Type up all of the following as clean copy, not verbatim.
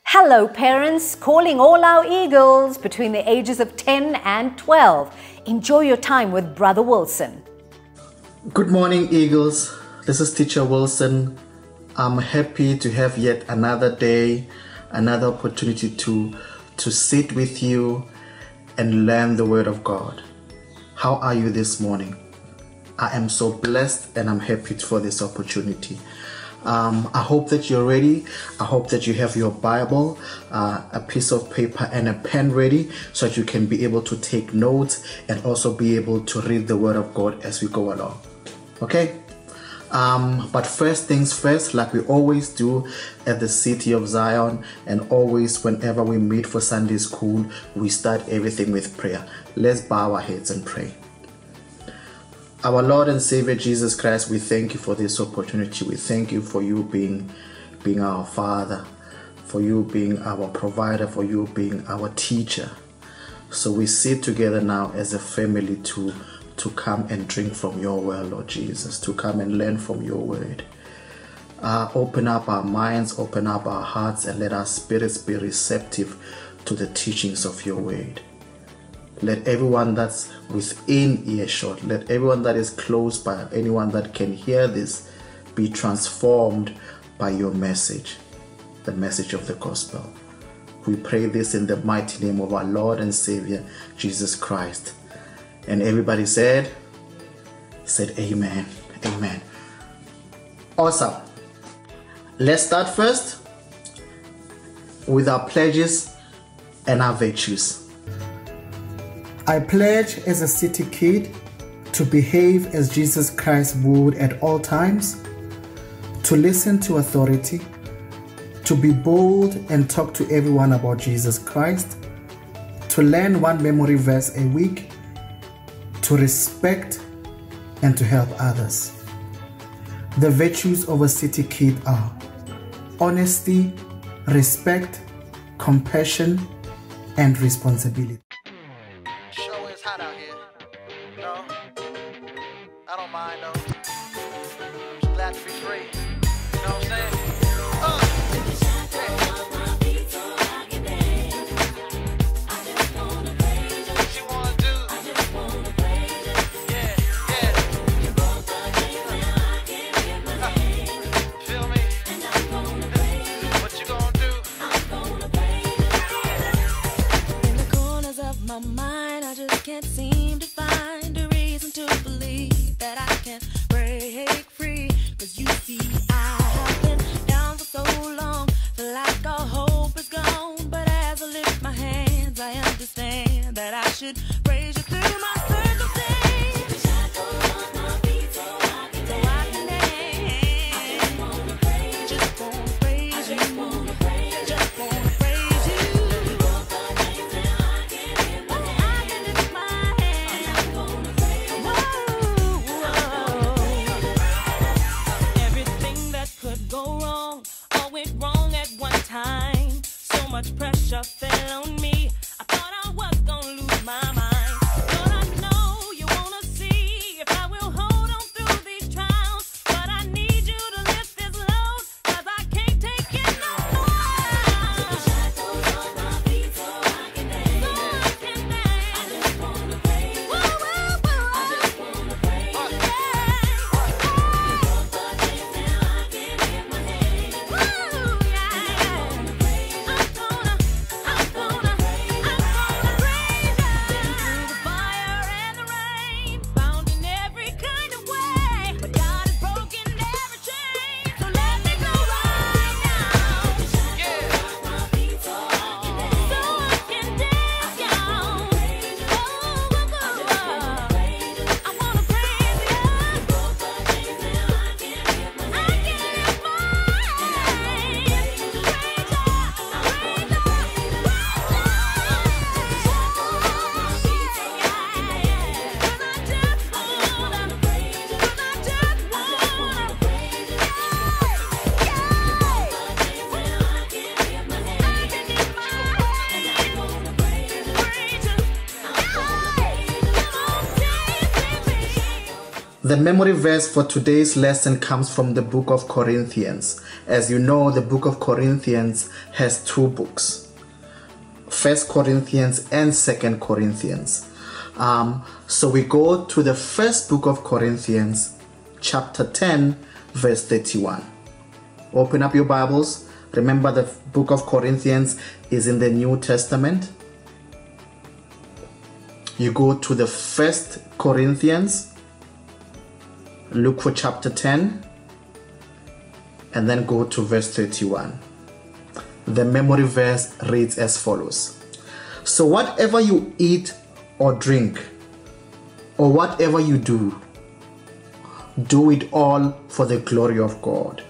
Hello parents, calling all our eagles between the ages of 10 and 12. Enjoy your time with Brother Wilson. Good morning, Eagles. This is Teacher Wilson. I'm happy to have yet another day, another opportunity to sit with you and learn the Word of God. How are you this morning? I am so blessed and I'm happy for this opportunity. I hope that you're ready. I hope that you have your Bible, a piece of paper and a pen ready so that you can be able to take notes and also be able to read the Word of God as we go along. Okay? But first things first, like we always do at the City of Zion, and always whenever we meet for Sunday school, we start everything with prayer. Let's bow our heads and pray. Our Lord and Savior Jesus Christ, we thank you for this opportunity. We thank you for you being our Father, for you being our provider, for you being our teacher. So we sit together now as a family to come and drink from your well, Lord Jesus, to come and learn from your word. Open up our minds, open up our hearts, and let our spirits be receptive to the teachings of your word. Let everyone that's within earshot, let everyone that is close by, anyone that can hear this, be transformed by your message, the message of the gospel. We pray this in the mighty name of our Lord and Savior, Jesus Christ. And everybody said amen, amen. Awesome. Let's start first with our pledges and our virtues. I pledge as a city kid to behave as Jesus Christ would at all times, to listen to authority, to be bold and talk to everyone about Jesus Christ, to learn one memory verse a week, to respect and to help others. The virtues of a city kid are honesty, respect, compassion, and responsibility. Sure is hot out here. No, I don't mind though. Just glad to be free. You know what I'm saying? Can't seem to find a reason to believe that I can break free. Cause you see, I have been down for so long, feel like all hope is gone. But as I lift my hands, I understand that I should praise you through my circumstance. Much pressure fell on me. I thought I was gonna lose my mind. But I know you wanna see if I will hold on through these trials. But I need you to lift this load, cause I can't take it no more. Take the shackles off my feet so I can dance. So I can dance. I just wanna praise you. Woo, woo, woo. I just wanna praise you. You broke the chains and I can lift my hands. Woo, yeah. I'm gonna praise you. The memory verse for today's lesson comes from the book of Corinthians. As you know, the book of Corinthians has two books, 1 Corinthians and 2 Corinthians. So we go to the first book of Corinthians, chapter 10, verse 31. Open up your Bibles. Remember, the book of Corinthians is in the New Testament. You go to the 1 Corinthians, look for chapter 10, and then go to verse 31. The memory verse reads as follows. So whatever you eat or drink, or whatever you do, do it all for the glory of God.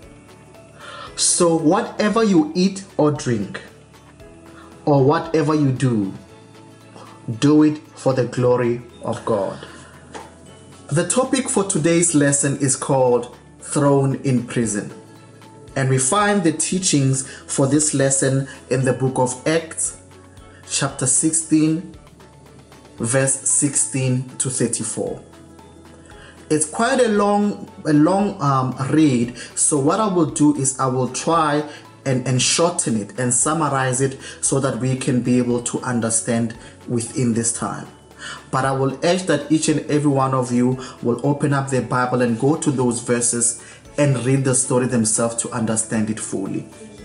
So whatever you eat or drink, or whatever you do it for the glory of God. The topic for today's lesson is called Thrown in Prison. And we find the teachings for this lesson in the book of Acts, chapter 16, verse 16 to 34. It's quite a long read, so what I will do is I will try and shorten it and summarize it so that we can be able to understand within this time. But I will urge that each and every one of you will open up their Bible and go to those verses and read the story themselves to understand it fully.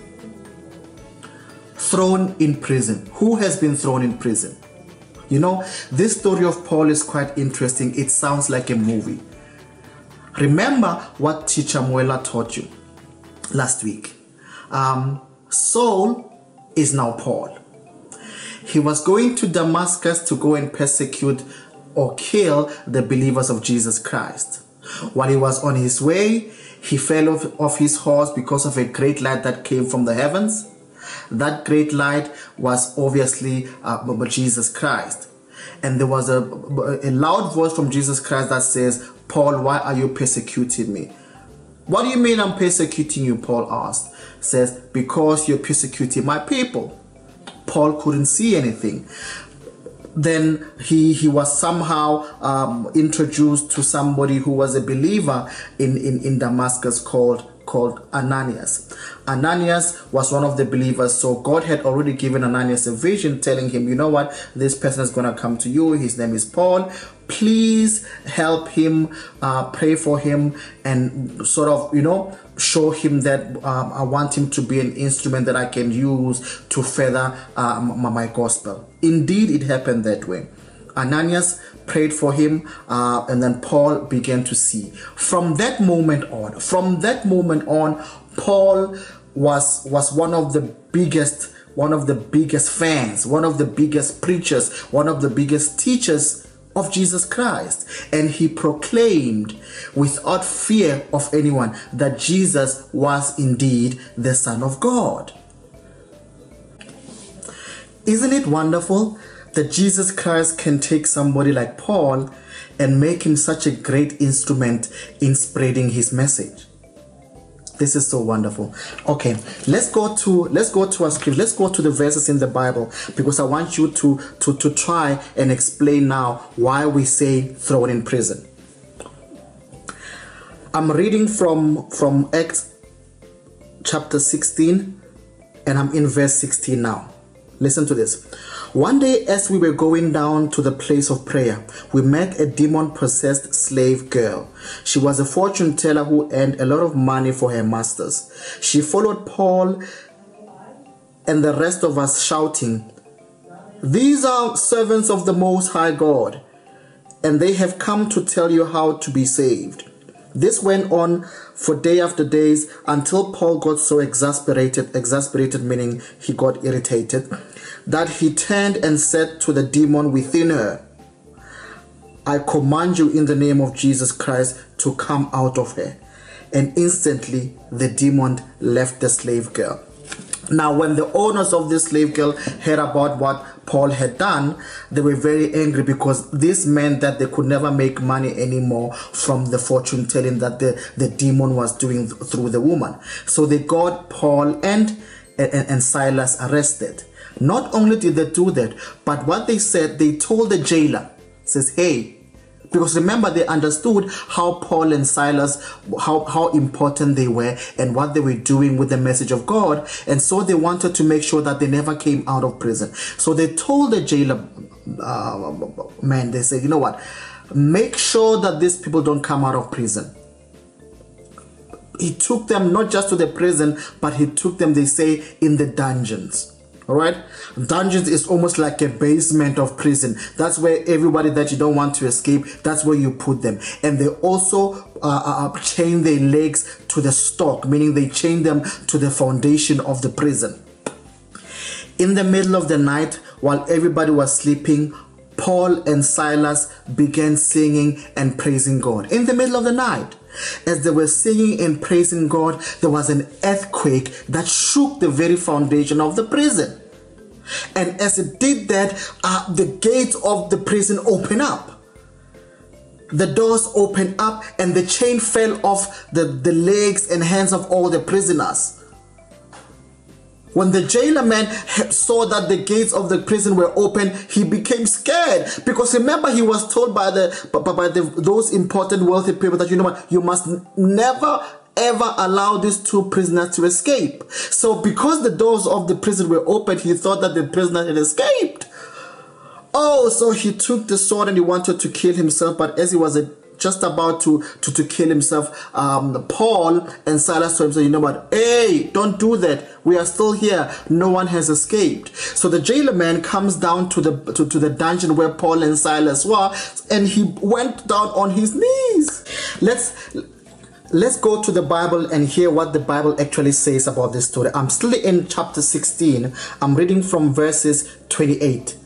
Thrown in prison. Who has been thrown in prison? You know, this story of Paul is quite interesting. It sounds like a movie. Remember what Teacher Muela taught you last week. Saul is now Paul. He was going to Damascus to go and persecute or kill the believers of Jesus Christ. While he was on his way, he fell off his horse because of a great light that came from the heavens. That great light was obviously Jesus Christ. And there was a loud voice from Jesus Christ that says, Paul, why are you persecuting me? What do you mean I'm persecuting you? Paul asked. Says, because you're persecuting my people. Paul couldn't see anything. Then he was somehow introduced to somebody who was a believer in Damascus called Ananias. Ananias was one of the believers, so God had already given Ananias a vision telling him, you know what, this person is going to come to you, his name is Paul, please help him, pray for him, and sort of, you know, show him that I want him to be an instrument that I can use to further my gospel. Indeed, it happened that way. Ananias prayed for him, and then Paul began to see. From that moment on, Paul was one of the biggest fans, one of the biggest preachers, one of the biggest teachers of Jesus Christ. And he proclaimed without fear of anyone that Jesus was indeed the Son of God. Isn't it wonderful that Jesus Christ can take somebody like Paul and make him such a great instrument in spreading his message? This is so wonderful. Okay, let's go to our script. Let's go to the verses in the Bible, because I want you to try and explain now why we say thrown in prison. I'm reading from Acts chapter 16, and I'm in verse 16 now. Listen to this. One day, as we were going down to the place of prayer, we met a demon-possessed slave girl. She was a fortune teller who earned a lot of money for her masters. She followed Paul and the rest of us, shouting, "These are servants of the Most High God, and they have come to tell you how to be saved." This went on for day after days until Paul got so exasperated meaning he got irritated, that he turned and said to the demon within her, "I command you in the name of Jesus Christ to come out of her." And instantly the demon left the slave girl. Now, when the owners of this slave girl heard about what Paul had done, they were very angry, because this meant that they could never make money anymore from the fortune telling that the demon was doing through the woman. So they got Paul and Silas arrested. Not only did they do that, but what they said, they told the jailer, says, "Hey, Because remember, they understood how Paul and Silas, how important they were and what they were doing with the message of God. And so they wanted to make sure that they never came out of prison. So they told the jailer man, they said, you know what, make sure that these people don't come out of prison. He took them not just to the prison, but he took them, they say, in the dungeons. All right, dungeons is almost like a basement of prison. That's where everybody that you don't want to escape, that's where you put them. And they also chain their legs to the stock, meaning they chain them to the foundation of the prison. In the middle of the night, while everybody was sleeping, Paul and Silas began singing and praising God. In the middle of the night, as they were singing and praising God, there was an earthquake that shook the very foundation of the prison. And as it did that, the gates of the prison opened up. The doors opened up and the chain fell off the legs and hands of all the prisoners. When the jailer man saw that the gates of the prison were open, he became scared, because remember, he was told by those important wealthy people that, you know what, you must never ever allow these two prisoners to escape. So because the doors of the prison were open, he thought that the prisoner had escaped. Oh, so he took the sword and he wanted to kill himself, but as he was just about to kill himself, Paul and Silas told him, you know what, hey, don't do that. We are still here. No one has escaped. So the jailer man comes down to the dungeon where Paul and Silas were, and he went down on his knees. Let's go to the Bible and hear what the Bible actually says about this story. I'm still in chapter 16. I'm reading from verses 28.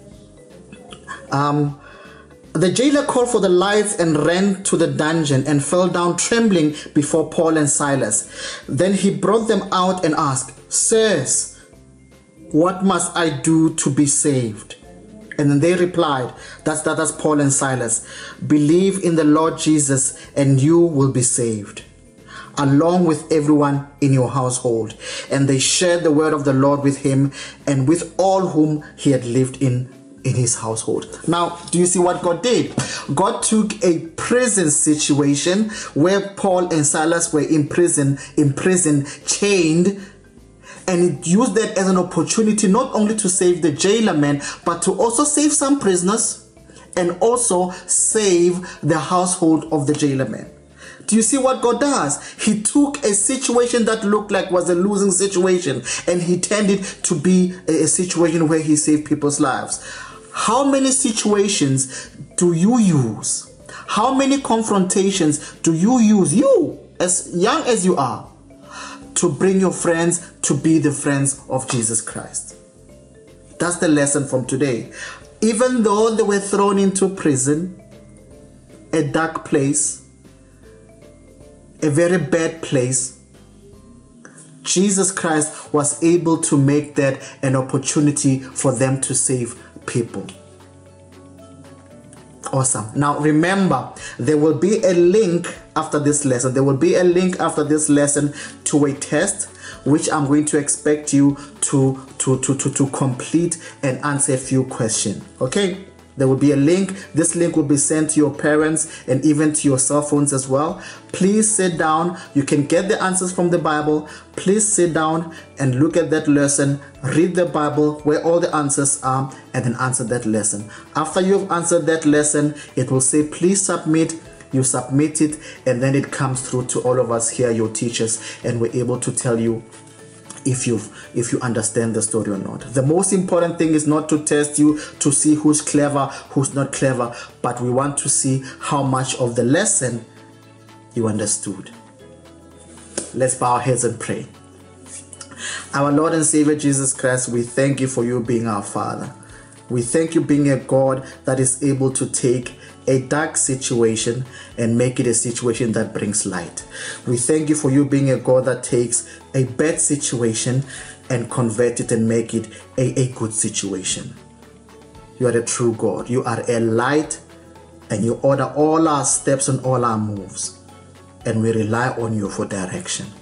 The jailer called for the lights and ran to the dungeon and fell down trembling before Paul and Silas. Then he brought them out and asked, "Sirs, what must I do to be saved?" And then they replied, that's Paul and Silas, "Believe in the Lord Jesus and you will be saved, along with everyone in your household." And they shared the word of the Lord with him and with all whom he had lived in his household. Now, do you see what God did? God took a prison situation where Paul and Silas were in prison, chained, and he used that as an opportunity not only to save the jailer man, but to also save some prisoners and also save the household of the jailer man. Do you see what God does? He took a situation that looked like was a losing situation and he turned it to be a situation where he saved people's lives. How many situations do you use? How many confrontations do you use, you, as young as you are, to bring your friends to be the friends of Jesus Christ? That's the lesson from today. Even though they were thrown into prison, a dark place, a very bad place, Jesus Christ was able to make that an opportunity for them to save people. Awesome. Now remember, there will be a link after this lesson. There will be a link after this lesson to a test which I'm going to expect you to complete and answer a few questions. Okay? There will be a link. This link will be sent to your parents and even to your cell phones as well. Please sit down. You can get the answers from the Bible. Please sit down and look at that lesson. Read the Bible where all the answers are and then answer that lesson. After you've answered that lesson, it will say, please submit. You submit it and then it comes through to all of us here, your teachers, and we're able to tell you if you understand the story or not. The most important thing is not to test you to see who's clever, who's not clever, but we want to see how much of the lesson you understood. Let's bow our heads and pray. Our Lord and Savior Jesus Christ, we thank you for you being our Father. We thank you being a God that is able to take a dark situation and make it a situation that brings light. We thank you for you being a God that takes a bad situation and convert it and make it a good situation. You are the true God. You are a light and you order all our steps and all our moves. And we rely on you for direction.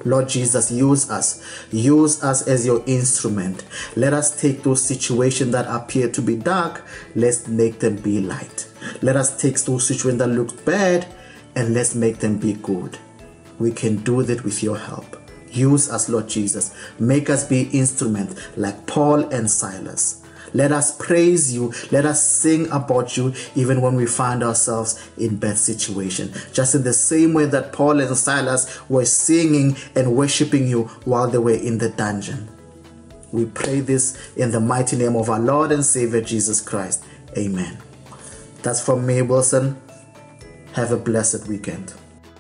Lord Jesus, use us. Use us as your instrument. Let us take those situations that appear to be dark, let's make them be light. Let us take those situations that look bad and let's make them be good. We can do that with your help. Use us, Lord Jesus. Make us be instruments like Paul and Silas. Let us praise you. Let us sing about you even when we find ourselves in bad situation. Just in the same way that Paul and Silas were singing and worshiping you while they were in the dungeon. We pray this in the mighty name of our Lord and Savior Jesus Christ. Amen. That's from me, Wilson. Have a blessed weekend.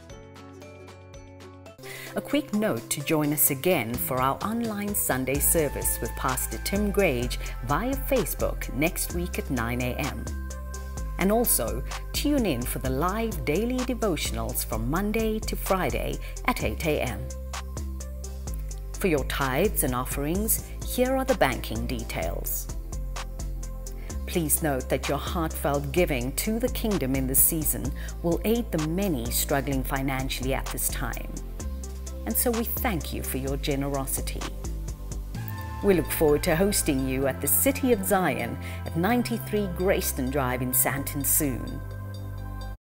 A quick note to join us again for our online Sunday service with Pastor Tim Grage via Facebook next week at 9 a.m. And also tune in for the live daily devotionals from Monday to Friday at 8 a.m. For your tithes and offerings, here are the banking details. Please note that your heartfelt giving to the kingdom in this season will aid the many struggling financially at this time. And so we thank you for your generosity. We look forward to hosting you at the City of Zion at 93 Grayston Drive in Sandton soon.